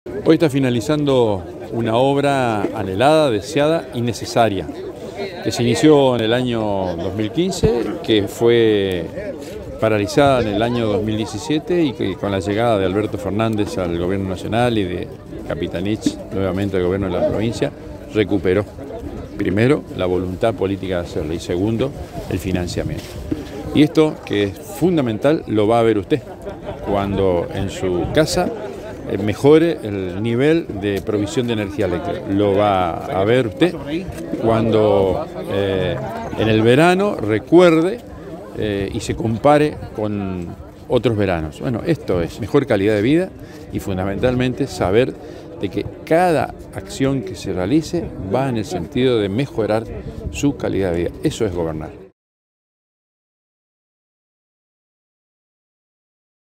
Hoy está finalizando una obra anhelada, deseada y necesaria, que se inició en el año 2015, que fue paralizada en el año 2017 y que con la llegada de Alberto Fernández al gobierno nacional y de Capitanich nuevamente al gobierno de la provincia, recuperó. Primero, la voluntad política de hacerlo y segundo, el financiamiento. Y esto, que es fundamental, lo va a ver usted cuando en su casa mejore el nivel de provisión de energía eléctrica. Lo va a ver usted cuando en el verano recuerde y se compare con otros veranos. Bueno, esto es mejor calidad de vida y fundamentalmente saber de que cada acción que se realice va en el sentido de mejorar su calidad de vida. Eso es gobernar.